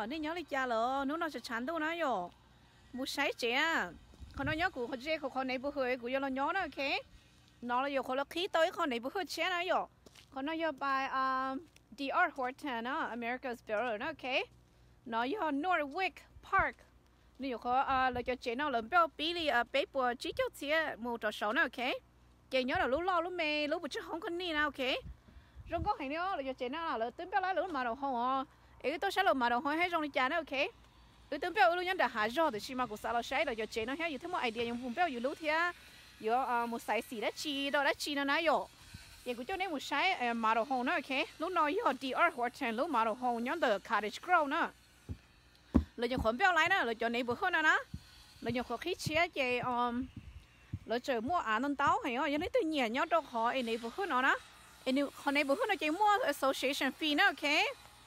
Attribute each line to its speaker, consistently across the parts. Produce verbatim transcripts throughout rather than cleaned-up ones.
Speaker 1: nhớ nên nhớ lấy cha lỡ nó nó sẽ chán đâu nó yo mua sấy trẻ còn nó nhớ của họ chơi của họ này bữa hơi của nó nhớ nó ok nó là yo họ là khí tới họ này bữa hơi trẻ nó yo còn nó yo by um D R Horton nó America's Bureau nó ok nó yo Norwick Park nếu có à là cho chị nó làm bao bì li à bé bùa chỉ cho chị mua trò sấu nó ok chị nhớ là lúc lo lúc mê lúc bữa trước không có ni nào ok rồi có hành nữa là cho chị nó là tính bao lá lúc mà đầu không à ấy tôi sẽ làm mà đầu không hay trong đi trả nó ok tôi tính bao lúc nhắn đã hạ rồi thì chỉ mà cũng sao là sai là cho chị nó hayอยู่ทั้งหมด idea ยังvùng bao อยู่lúc thếอยู่อ่าmột size gì đó chi đó đó chi nó nói rồi vậy cũng cho nên một size mà đầu không nó ok lúc nóiอยู่ D R Horton lúc mà đầu không nhắn từ Cottage Grove nữa là cho khoản béo lại đó là cho này bữa hơn đó là cho khó khí chia về um là chờ mua án non táo hay không, nên tôi nhớ nhớ đâu họ anh này bữa hơn nó đó anh này họ này bữa hơn nó chỉ mua association fee nữa ok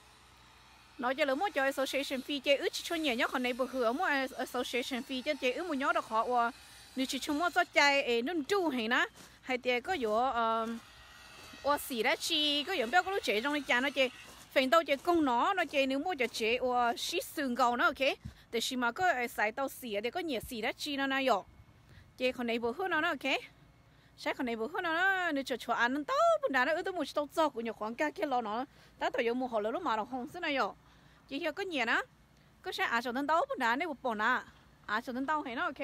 Speaker 1: nói cho là mua cho association fee chỉ ước cho nhớ nhớ họ này bữa hơn mua association fee cho chỉ ước mua nhớ đâu họ và nếu chỉ cho mua cho chạy anh nên chú hay nó hay thì có有um và xí đó chi có有béo có lúc chế trong cái chén nó chỉ phần đầu chỉ công nó nó chỉ nếu mua cho chế và xí xương gạo nó ok để xí mà có xài tàu xí để có nhiều xí đó chi nó này rồi chế con này bữa hơn nó ok sai con này bữa hơn nó nếu cho cho ăn nó tao bữa nào nó ở tôi mua tàu gió của nhiều khoản cá kia lo nó ta tôi dùng mua hồ lô lúc mà nó không xí này rồi chỉ hiểu có nhiều đó có sai ăn cho nó tao bữa nào nếu một bọn à ăn cho nó tao hay nó ok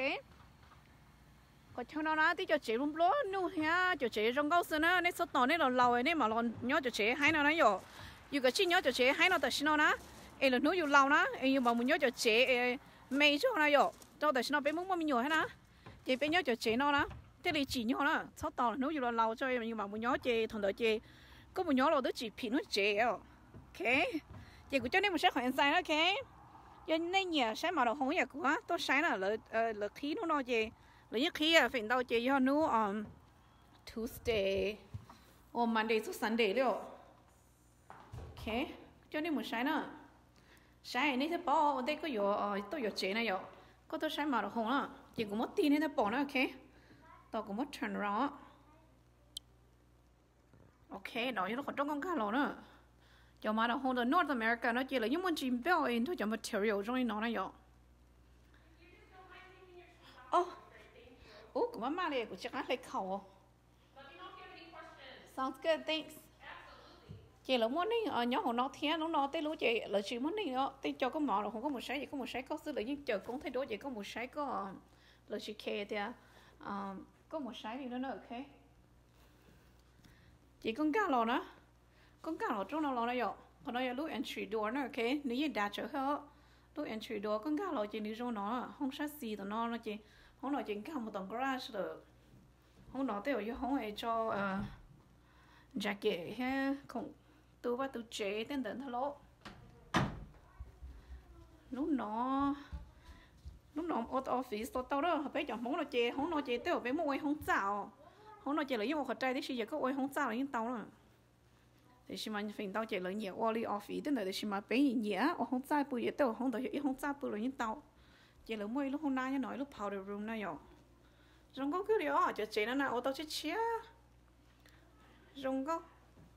Speaker 1: còn cho nó nó tí cho chế luôn lố nu ha cho chế trong câu xưa nó nên số tàu nên là lâu nên mà lo nhớ cho chế hay nó nói rồi dù cái chi nhớ cho chế hay nó tại sao nó em là nuôi dù lâu nó em mà muốn nhớ cho chế mấy chỗ này rồi cho tại sao nó bé muốn mua mình nhiều hết nó chế bé nhớ cho chế nó đó thế thì chỉ nhớ nó số tàu nuôi dù là lâu cho em nhưng mà muốn nhớ chế thằng đợi chế có muốn nhớ là đứa chỉ pin nó chế ok chế của cho nên một số khoản sai nó ok cho nên nhà sai mà đồ không nhà của tôi sai là là là khí nó nó chế là nhất khí à phải đâu chế do nó um Tuesday or Monday to Sunday liệu ok cho nên một sai nữa sai này thì bỏ ở đây có有tôi有chế này 有 có tôi sai mà đồ không á chỉ có một tí này thì bỏ nó ok tôi có một turn around ok đó nó còn trong con cá lò nữa cho mà đồ không từ North America nó chỉ là những món chim béo in thôi cho material trong nó này 有 ô ô của mama này của chắc lấy khẩu sounds good thanks chị là muốn đi ở nhóm họ nó thế nó nó tới lúa chị là chị muốn đi đó tới cho có mỏ là không có một sấy chỉ có một sấy có xứ là nhưng chờ cũng thấy đối chị có một sấy có là chị kề thì à có một sấy thì nó nó ok chị con cá lò đó con cá lò trong nó lò này rồi còn đây là lúc entry door nó ok nếu như đạt trở hết lúc entry door con cá lò chị đi trong nó không sát gì tụi nó nó chị không nói chuyện cá một tầng garage được không nói tới ở không ai cho jacket ha không tôi và tôi chế tên tên thằng lỗ lúc nó lúc nó ở office tôi tao đó phải chọn món nó chế không nó chế tới ở bên mua không chảo không nó chế lấy một khẩu trái thì giờ có ôi không chảo là những tao nữa thì xem mà phải tao chế lấy nhiều oli office tên là thì xem mà bé nhiều ở không chảo bự vậy tao không tao hiểu không chảo bự là những tao chế lấy mua lúc hôm nay như nói lúc powder room này rồi rong có cái điều à chế chế nó nào ở tao chế chia rong có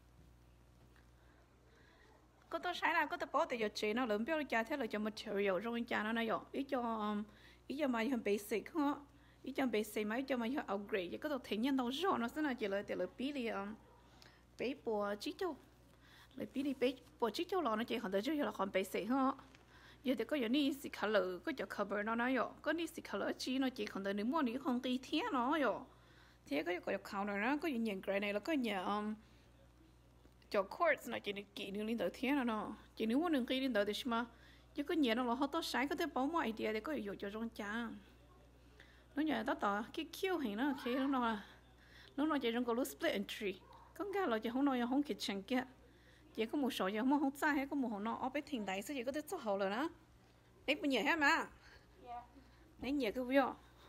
Speaker 1: có tôi sai là có tôi bỏ thì giờ chế nó lớn béo cha thế là cho material trong cha nó này rồi ý cho ý cho mà hơn basic ha ý cho basic mấy cho mà hơn upgrade chỉ có tôi thấy nhân đâu rồi nó sẽ là chỉ là chỉ là bí li bé bùa chỉ cho lấy bí li bé bùa chỉ cho nó chỉ còn tới chỉ là còn basic ha giờ thì có giờ ní xịt color có cho cover nó nói rồi có ní xịt color chỉ nó chỉ còn tới nếu mua ní không tí thế nó rồi thế có có counter nó có những cái này là có nhà cho quartz nó chỉ được kỹ năng liên tới thế nào nó chỉ nếu muốn đừng kỹ liên tới thì mà chứ có nhiều nó là họ tốt sai có thể bảo mọi idea để có dùng cho trong cha nó nhà tao tao cái kêu hình nó khi nó nó nó nó chỉ trong cái split entry con gà là chỉ không nói không kitchen kia chỉ có một số chỉ không không sai hay có một nó ở bên thình đáy sẽ chỉ có thể xuất khẩu rồi đó đấy bây giờ hết mà đấy nhiều cái video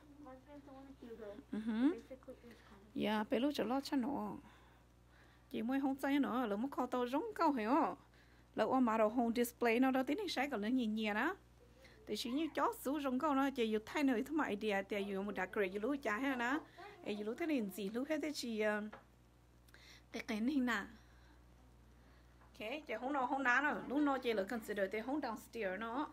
Speaker 1: yeah bây lúc cho lo cho nó chỉ mới không sai nữa là mất kho tao giống câu hiểu là ở mà đồ home display nó đó tí này sai còn nó nhìn nhẹ đó thì chỉ như chó số giống câu nó chỉ dùng thay nơi thứ mà idea thì dùng một đặc biệt dùng lúa trái hay đó ấy dùng lúa thế này gì lúa hết thế chỉ cái cái này nè Okay, chị không nó không ná nữa, lúc nó chị là consider thì không downstairs nó.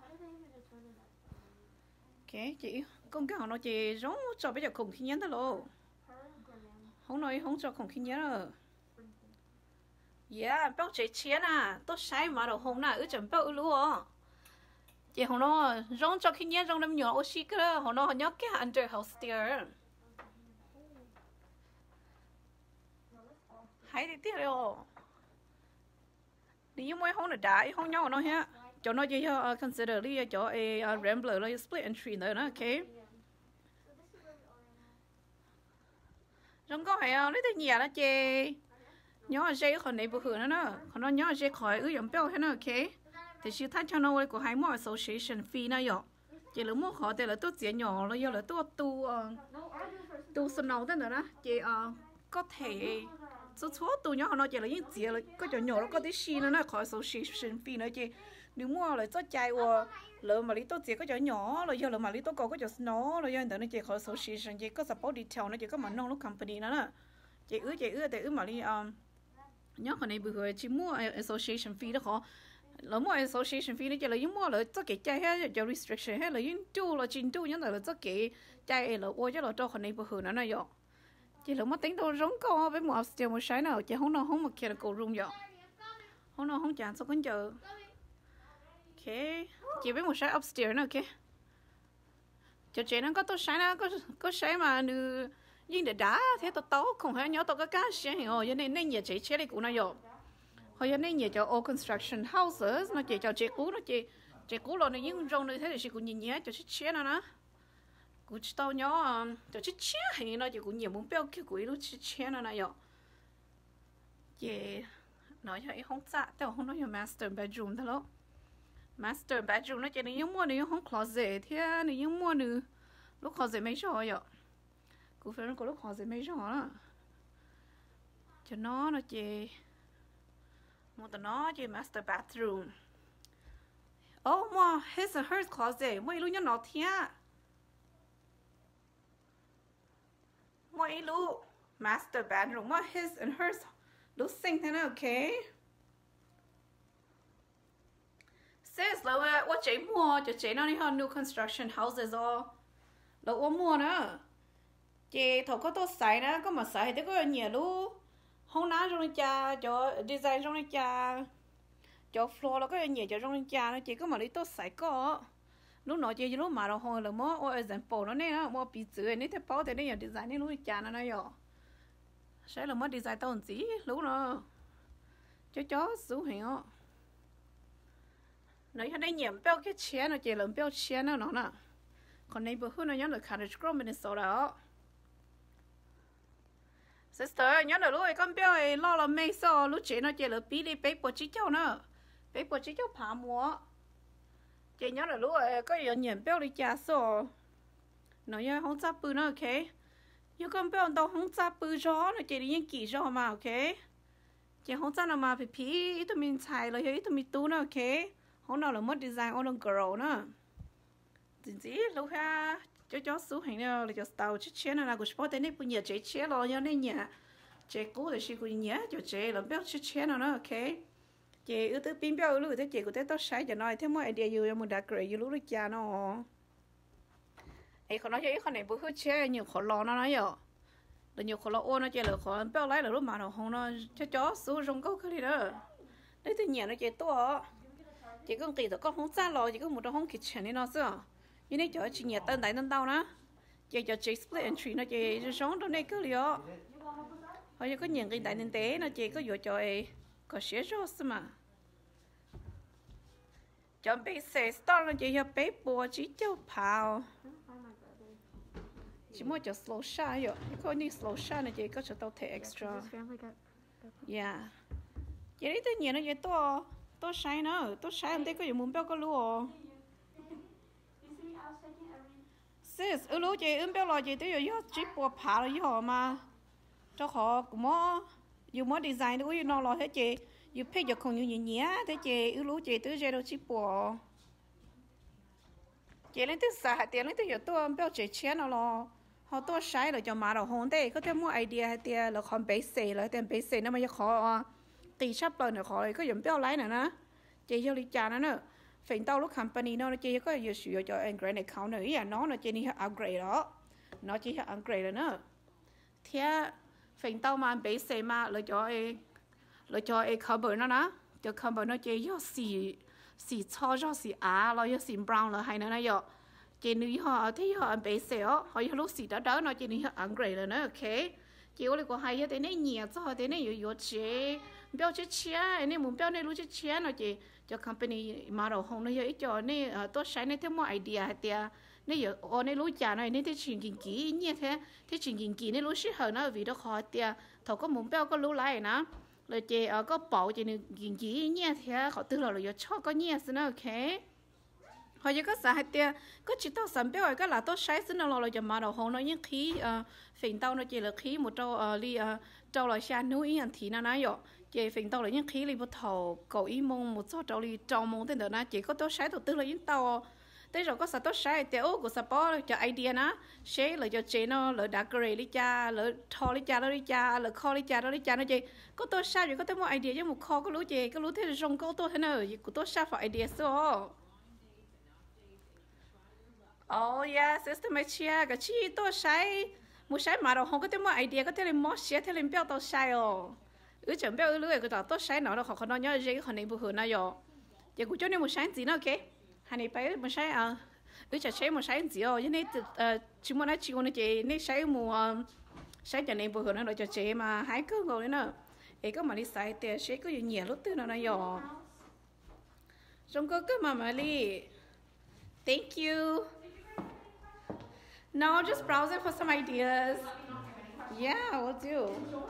Speaker 1: Okay, chị công cái họ nó chị giống cho bây giờ khủng khi nhớ đó luôn. Không nói không cho khủng khi nhớ rồi. Yeah, bao chị chiến à, tôi sai mà đâu không nào, ư chẳng bao luôn. Chị không nó giống cho khi nhớ trong năm nhỏ ô xí cơ, họ nó họ nhớ cái under house stair. Hay thì tiếc rồi. Nếu như không được đá, không nhau nó ha. Cho nó chỉ cho consider đi cho a rambler là split entry nữa nó, okay. Trong có hay không, lấy tới nhà đó chị. Nhớ dây khỏi này bữa hưởng nữa nữa, còn nó nhớ dây khỏi ư dòng béo thế nữa, okay. Thì sự thay cho nó của hai mỏ association fee này rồi. Chị lúc mua khó thì là tôi chỉ nhỏ là do là tôi tu tu sân nào thế nữa đó, chị có thể số số tu nhỏ nó chỉ là những gì là có chỗ nhỏ nó có tí xí nữa nó khỏi association fee nữa chị. Nếu mua là cho chạy qua lỡ mà lý tôi chỉ có chỗ nhỏ rồi giờ lỡ mà lý tôi có có chỗ nó rồi giờ nó chỉ khỏi association chị có support detail nó chỉ có mà nông lúc company nữa nè chị ứ chị ứ thì ứ mà lý um nhớ hồi này bữa rồi chị mua association fee đó khó lỡ mua association fee nó chỉ là những mua là cho cái chạy hết cho restriction hết là những tu là chín tu những là cho cái chạy là ôi chứ là cho hồi này bữa rồi nó này rồi chị lỡ mà tính đâu giống co với một upstairs một cái nào chị không nào không một mechanical room rồi không nào không chán sao con chờ. Okay, chỉ với một cái upstairs nữa, okay. Cho chị nó có tôi sáng nó có có sáng mà nữ nhưng để đá thế tôi tấu không phải nhớ tôi có cá xe hình rồi cho nên nên nhiều chị chế này cũng nói rồi. Hồi giờ nên nhiều cho all construction houses nó chỉ cho chị cũ nó chị chị cũ rồi nó những rong như thế thì chị cũng nhìn nhớ cho chị chế nó nó. Cũng chỉ tao nhớ cho chị chế hình nó chị cũng nhiều muốn béo kia quỷ lúc chị chế nó này rồi. Chị nói cho không dạ, tao không nói cho master bedroom đó đâu. Master bedroom nó chỉ là những mua nữa không closet thế là những mua nữa lúc closet mấy chỗ vậy cụ phải nó có lúc closet mấy chỗ đó cho nó nó chỉ một tờ nó chỉ master bathroom oh mà his and hers closet mỗi lúc nhớ nó thế mỗi lúc master bedroom mà his and hers lúc sink thế nào okay. Says là what chị mua cho chị nó đi hơn new construction houses all là what mua nữa chị thầu có tôi xài đó có mà xài thì có nhiều luôn không ná trong đi cha cho design trong đi cha cho floor là có nhiều cho trong đi cha nó chị có mà đi tôi xài có lúc nọ chị lúc mà đâu hồi là mua or example nó nè nó mua bị chữ này thế bao thì nó nhiều design này lúc đi cha nó nói rồi sẽ là mua design tao gì lúc nó cho chó số hình ó nói cho nên nhiệm béo cái chén nó chỉ làm béo chén nó nó nè còn này bữa hôm nó nhớ là Cottage Grove Minnesota sister nhớ là lúc ấy con béo ấy lo là mấy sao lúc chị nó chỉ là bí đi bé bữa chỉ cháu nữa bé bữa chỉ cháu phá múa chị nhớ là lúc ấy có nhiều nhiệm béo đi cha sao nói nhớ không chấp bự nữa ok nhưng con béo đâu không chấp bự gió nó chỉ đi những kỳ gió mà ok chị không chấp nào mà phải phí ít mình xài rồi ít mình tu nữa ok hôm nào là mất design on girl nữa gì gì lúc ha cho cho số hình nào là cho tàu chiếc xe nào là của sport tennis bây giờ chế chế lo nhá nên nhà chế cũ thì chỉ của nhá cho chế làm béo chiếc xe nào nữa ok chế ưu tư pin béo ưu thế chế của thế tao sai cho nói thế mọi idea yêu một đặc great yêu lúc được cha nó ấy còn nói cho con này bữa hứa chế nhiều khó lo nó nói rồi là nhiều khó lo ô nó chế là khó béo lấy là lúc mà nó không nó cho chó số rong câu cái gì đó đấy thì nhà nó chế to chỉ có kỳ có không xa lo chỉ có một trong không kitchen này nó sao như này cho chị nhà tên đại tên tao nữa chỉ cho chị split entry nó chỉ sống trong này cứ liệu hồi giờ có những cái đại tiền tế nó chỉ có vừa cho ấy có xé rau mà cho bé xe start nó chỉ cho bé bùa chỉ cho phao chỉ mua cho slow shot rồi có ní slow shot này chỉ có cho tao thể extra yeah chỉ đấy tự nhiên nó chỉ to tôi sai nữa tôi sai anh thấy có gì muốn béo có luôn sis ừ lúc chị ướm béo lò chị tới giờ chỉ bỏ phá rồi giờ mà cho họ cũng mò dù mò design đâu có nó lò thế chị dù pick được không nhiều nhỉ nhỉ thế chị ừ lúc chị tới giờ đâu chỉ bỏ chị lên tới xã tiền lên tới giờ tôi béo chị chén nó lò họ tôi sai rồi cho mà đâu hôn thế có thể mua idea hay tiền là còn basic là tiền basic nó mới khó ตีชับเลยเนี่ยขอเลยก็ยังเปรี้ยวไล่น่ะนะเจียวลิจานะเนอะฝิ่งเต้าลูกคัมปานีเนาะเจีก็อยู่สู่จอเอ็นเกรนในเขาเนอะอีอ่ะน้องเนาะเจนี่อัพเกรดแล้วเนาะเจีอัพเกรดแล้วเนอะเทียฝิ่งเต้ามาเบสเซมาเลยจอเอเลยจอเอคัมเบอร์เนาะนะจอคัมเบอร์เนาะเจียสีสีช่อยอสีอาเราอยู่สีบราวน์เลยให้เนาะนะยอเจนี่ฮะที่ฮะเบสเซลเขาอยู่ลูกสีดำๆเนาะเจนี่ฮะอัพเกรดแล้วเนอะโอเคเจียวเลยก็ให้ยังแต่เนี่ยเหนียวจ้าแต่เนี่ยอยู่อยู่เชี่ยเบี้ยวเชี่ยเนี่ยมุมเบี้ยวเนี่ยรู้เชี่ยเนาะเจีcho company mà đầu hôm nay giờ cho nên tôi sai nên thêm một idea thì nên giờ ở nên lối trả này nên thế chuyện kinh kỹ như thế thế chuyện kinh kỹ nên lối shit hơn nó vì đó khó thì thầu có muốn béo có lối lại nè rồi chị có bảo chị nên kinh kỹ như thế họ tư là rồi cho có như thế nào ok họ giờ có sao thì có chỉ tao sắm béo cái là tôi sai xin nó rồi cho mà đầu hôm nó những khí phình tao nó chỉ là khí một trâu li trâu là xa núi anh thì nó nói rồi chị phình tàu là những khí li bút thầu cầu ý mong một số trâu li trâu mong tên đó na chị có tốt sai đầu tư là những tàu thế rồi có sao tốt sai thì ô của support cho idea na share là cho chị nó là đã cười đi cha là thò đi cha đó đi cha là kho đi cha đó đi cha nó chị có tốt sai rồi có tới một idea chứ một kho có lúa chị có lúa thế là rong có tốt thế nào của tốt sai phải idea số oh yeah system chia cái chi tốt sai một sai mà đâu không có tới một idea có thể là mót share thế là béo tốt sai oh ứ chẳng biết ứ lưỡi cái đó tốt sáng nó là họ nó nhớ gì họ này bù hưởng nó rồi giờ cũng cho nên một sáng gì nó ok hai này phải một sáng à ứ chả sáng một sáng gì rồi nên chúng mình nói chuyện này chị nên sáng mùa sáng cho nên bù hưởng nó rồi cho chị mà hái cơ rồi nữa ấy có mà đi xài tiền sáng có nhiều lúc tư nó nó rồi trong cơ cơ mà mà đi thank you no just browsing for some ideas yeah we'll do.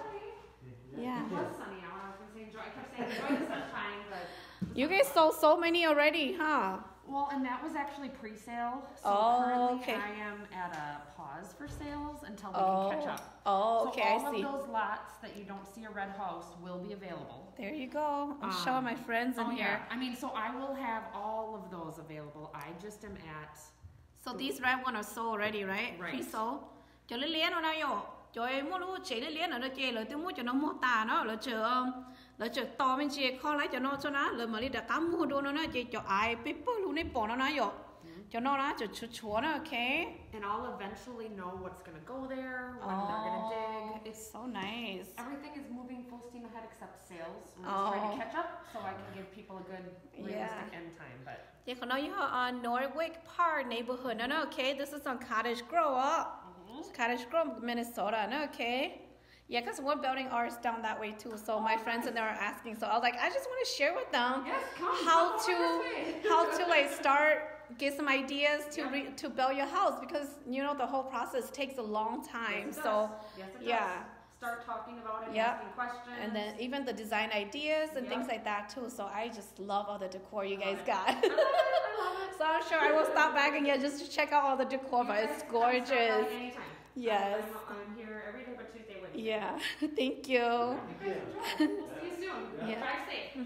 Speaker 1: Yeah.
Speaker 2: It was sunny out. I was gonna say enjoy. I kept saying enjoy the sunshine, but
Speaker 1: you guys sold so many already, huh?
Speaker 2: well, and that was actually pre-sale. So
Speaker 1: Oh,
Speaker 2: currently
Speaker 1: okay.
Speaker 2: I am at a pause for sales until we
Speaker 1: Oh.
Speaker 2: can catch up.
Speaker 1: Oh, okay,
Speaker 2: so all
Speaker 1: I see.
Speaker 2: of those lots that you don't see a red house will be available.
Speaker 1: There you go. I'm
Speaker 2: Um,
Speaker 1: showing my friends in
Speaker 2: oh
Speaker 1: here.
Speaker 2: yeah. I mean, so I will have all of those available. I just am at.
Speaker 1: So these red ones are sold already, right?
Speaker 2: Right.
Speaker 1: Pre-sold. Cho lấy liền rồi nào cho em mua luôn chế lấy liền rồi nó chế rồi tôi mua cho nó mua tà nó rồi chờ rồi chờ to bên chế kho lấy cho nó cho nó rồi mà đi đặt cám mua đồ nó nó chế cho ai paper luôn đấy bỏ nó nó rồi cho nó nó cho chúa chúa nó okay.
Speaker 2: And I'll eventually know what's gonna go there, when they're gonna dig. It's
Speaker 1: so nice.
Speaker 2: everything is moving full steam ahead except sales. We're
Speaker 1: Oh.
Speaker 2: just trying to catch up so I can give people a good realistic
Speaker 1: Yeah.
Speaker 2: end time. But
Speaker 1: Yeah, còn nói ở Norwich Park neighborhood nó nó okay. This is on Cottage Grove. Cottage Grove, Minnesota. No, okay. Yeah, because we're building ours down that way too. So my friends in there are asking. So I was like, I just want to share with them
Speaker 2: yes, come,
Speaker 1: how
Speaker 2: come
Speaker 1: to
Speaker 2: this way.
Speaker 1: how to like start, get some ideas to
Speaker 2: Yeah.
Speaker 1: re, to build your house because you know the whole process takes a long time.
Speaker 2: Yes, it
Speaker 1: so
Speaker 2: does. Yes, it
Speaker 1: yeah.
Speaker 2: does. Start talking about it,
Speaker 1: Yep.
Speaker 2: asking questions.
Speaker 1: And then even the design ideas and
Speaker 2: Yep.
Speaker 1: things like that too. So I just love all the decor you guys
Speaker 2: it.
Speaker 1: got.
Speaker 2: I love it. I love it.
Speaker 1: So I'm sure I will stop back again just to check out all the decor,
Speaker 2: You
Speaker 1: but
Speaker 2: guys
Speaker 1: it's
Speaker 2: come stop by
Speaker 1: gorgeous.
Speaker 2: anytime.
Speaker 1: Yes.
Speaker 2: I'm, I'm here every day but Tuesday, Wednesday.
Speaker 1: Yeah. Thank you.
Speaker 2: You guys enjoy. We'll see you soon.
Speaker 1: Yeah.
Speaker 2: Drive safe.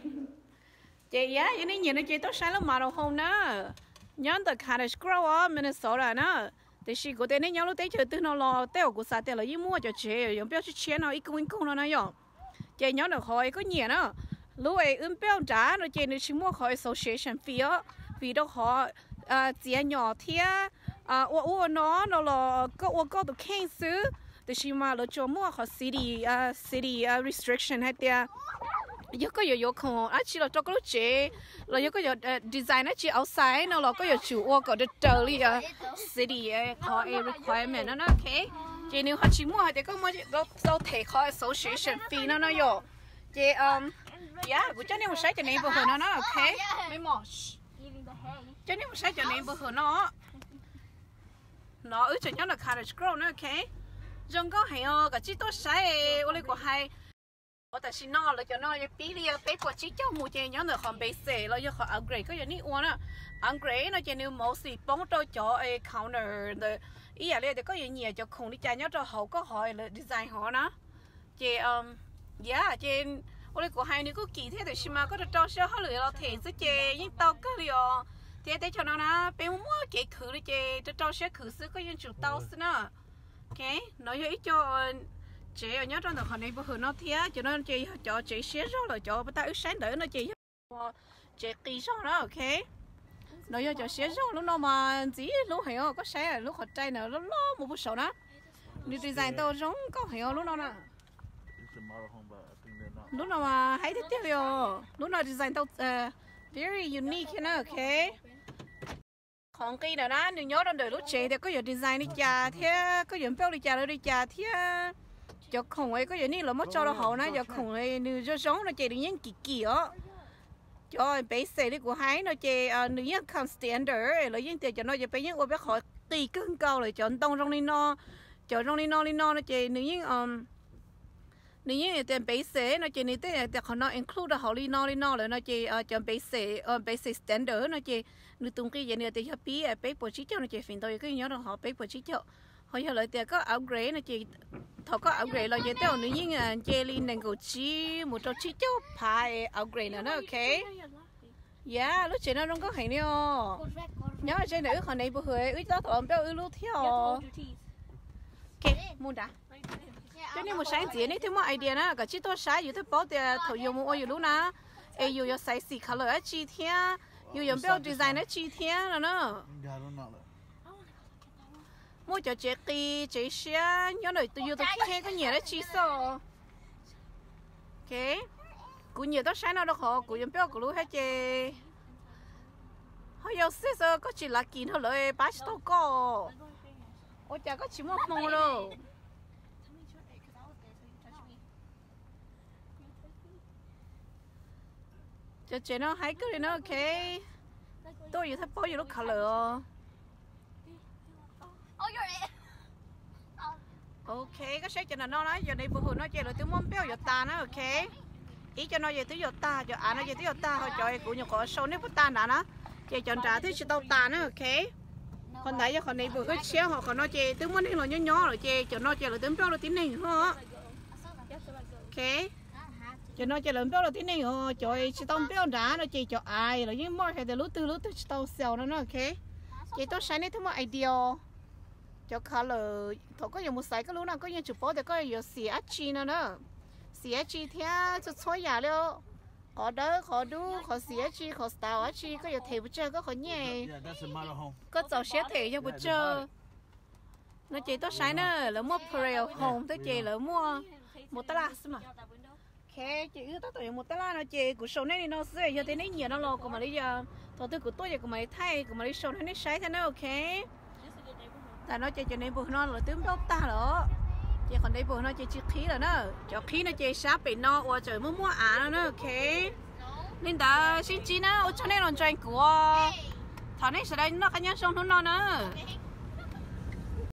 Speaker 1: Chị giá vậy nên nhìn nó chị tốt sáng lúc mà đâu không nữa. Nhớ từ Cottage Grove Minnesota nữa. Thì chị có thể nên nhớ lúc tới chơi từ nó lo teo của sa teo là ý mua cho chị, dùng béo chị chia nó ý cũng cũng nó nói rồi. Chị nhớ được hỏi có nhiều nữa. Lúc ấy ưng béo trả rồi chị nếu chị mua khỏi association fee vì đó họ chỉ nhỏ thia à ô ô nó nó là có ô có được khen xứ. Thì chị mà là cho mua khỏi city city restriction hay tia. Yo có yo không, à chỉ là cho cái lúc chế, là yo có yo design á chỉ outside, nó là có yo chủ ô có được trở đi à city có a requirement nó ok, chỉ nếu họ chỉ mua thì có mua đâu đâu thể có association fee nó nó yo, chỉ um yeah, của cho nên một sai cho nên bữa nó nó ok, mấy mỏ, cho nên một sai cho nên bữa nó, nó ở chỗ nhau là Cottage Grove nó ok, trong có hay ờ cái chỉ tốt sai, ô lấy của hayแต่ชิโน่เราจะน้อยปีเดียวไปปวดชิเจ้ามูเจย้อนแต่คอมเบสเซ่เราจะขออัปเกรดก็อย่างนี้อ้วนอ่ะอัปเกรดเราจะนิวโมสิป้องตัวจอไอ้เคาน์เตอร์แต่อีอย่างเนี้ยแต่ก็อย่างเงี้ยจะคงที่ใจย้อนตัวเขาก็หอยเลยดีไซน์เขานะเจอืมย่าเจนวันนี้กูให้นี่กูกี่เท่แต่ชิมาก็จะจอเชื่อเขาเลยเราเทสเจยิ่งโตก็เลยอ๋อเจแต่ชนะนะเป็นมั่วเก๋คือเลยเจจะจอเชื่อคือซื้อก็ยังจุดโตสินะโอเคน้อยอีจอ chị ở nhớ trong đó họ này bữa hứa nó thía cho nên chị cho chị xé rồi là cho bắt tay sáng đỡ nó chị chị kỳ rồi đó ok nó giờ cho xé rồi lúc nào mà chỉ lúc hay có xé lúc họ trai nữa lúc lo một bữa sầu đó đi design tao giống có hay lúc nào nè lúc nào mà hay thế tiếp rồi lúc nào design tao very unique nữa ok còn cái nào đó đừng nhớ trong đời lúc trẻ thì có giờ design đi chà thế có giờ标đi chà đi chà thế cho không ấy có giờ ní là mất cho nó hậu nè cho không ấy nữ cho giống nó chơi được những kỳ kỳ á cho basic đi của hai nó chơi nữ những con standard là những tiền cho nó chơi bây những ô bé khỏi tì cưng cao rồi chọn tông trong đi nó chọn trong đi nó đi nó nó chơi nữ những um nữ những tiền basic nó chơi nữ tiền tiền họ nó include hậu đi nó đi nó rồi nó chơi chọn basic basic standard nó chơi nữ tung cái gì nữa thì họ bí bé bộ chỉ cho nó chơi phim tôi cái nhớ là họ bé bộ chỉ cho họ giờ lại tiền có upgrade nó chơi thọ có upgrade là chơi tao nữ những chơi lên nền cầu chi một trò chỉ cho phải upgrade nữa ok yeah lúc chơi nó không có hành đi ô nhớ là chơi nữ họ này bữa hồi ước đó thọ béo ước lúc theo ok mua đã cho nên một sáng gì này thì một idea nè cả chỉ tôi sángอยู่ที่包的头有冇อยู่lúc nè aiอยู่有 size color 啊几天有有标 design 啊几天了呢mua cho chị kỳ chị xe nhớ đời tôi yêu tôi khi có nhiều đấy chi số ok cũng nhiều đó sáng nào đó họ cũng giống béo của lũ hết chị họ yêu xe giờ có chỉ là kín thôi rồi bác sĩ đâu có ôi chả có chỉ một mông đâu cho chị nó hãy cứ đi nó ok tôi yêu thích bao nhiêu lúc khá lửa ok có sẽ cho nó nói giờ này bữa hồi nói chuyện rồi tôi muốn béo giờ ta nó ok ý cho nó về tới giờ ta giờ à nó về tới giờ ta thôi trời cũng nhiều có sâu nếu có ta đã nó chị chọn trả thứ chỉ tao ta nó ok còn thấy cho còn này bữa hết xéo họ còn nói chị tôi muốn đi rồi nhớ nhớ rồi chị cho nó chị rồi tính béo rồi tính này hả ok cho nó chị lớn béo rồi tính này hả trời chỉ tao béo đã nó chị cho ai rồi nhưng mà hay từ lúc từ lúc tôi tao xèo nó nó ok chị tôi sáng nay thứ một idea cho color thọ có nhiều một size cái lúc nào có nhiều chụp bó thì có nhiều xì ác chi nữa nữa xì ác chi theo cho xóa nhà luôn có đỡ có đu có xì ác chi có style ác chi có nhiều thể bữa trưa có khó nhẹ có cháu xé thể cho bữa trưa nó chỉ tôi sáng nữa là mua Pearl Home tôi chỉ là mua một tala mà ok chị ưa tôi tuổi một tala nó chỉ của số này nó sẽ giờ thế này nhiều nó lo của mà bây giờ thọ tôi của tôi giờ của mày thay của mày số này sai thế nào ok ta nói chơi cho nên bữa nó là tướng đốt ta đó chơi còn đây bữa nó chơi chiếc khí rồi đó cho khí nó chơi sáp bị no qua trời mua mua á nó ok nên ta xin chi nó cho nên là chơi của thằng này sẽ đây nó cái nhá xong nó nữa